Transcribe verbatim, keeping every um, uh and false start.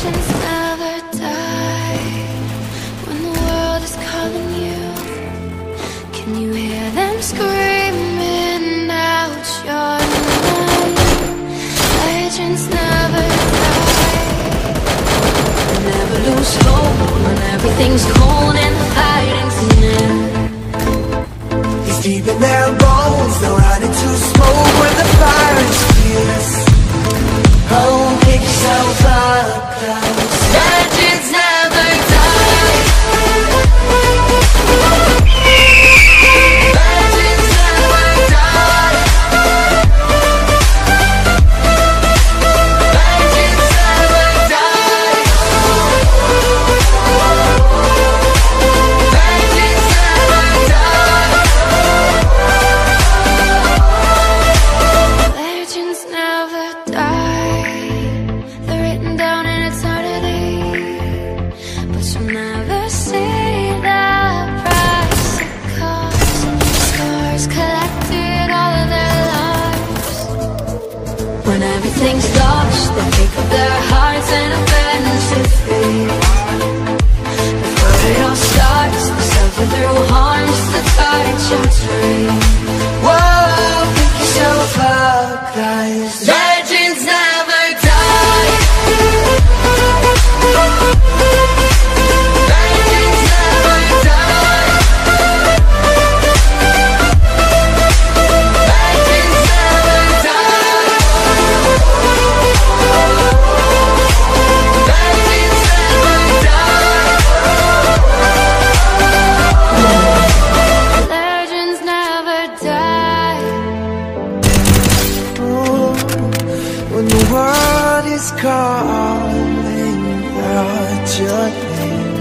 Legends never die. When the world is calling you, can you hear them screaming out your name? Legends never die. They never lose hope when everything's cold and the fighting's near. It's deep in their bones, they'll run into smoke when the fire is fierce. Oh, pick yourself up, cause legends never die. Legends never die. Legends never die. Legends never die. Legends never die. They're written down in eternity, but you'll never see the price it costs. Scars collected all of their lives. When everything's lost, they pick up their hearts and adventure free. Before it all starts, they suffer through harms to touch your tree. Whoa, pick yourself up, cause legends never die. Legends never die. Legends never die. Legends never die. Legends never die. When the world is calling out your name,